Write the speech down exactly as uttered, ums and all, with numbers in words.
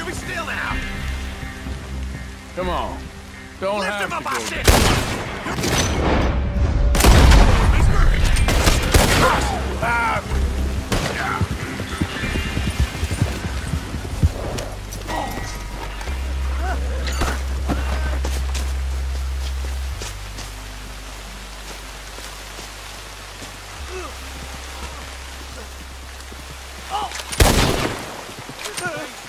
be still now. Come on. Don't Lift have him to up, go I there. said. He's moving. Ah! Oh!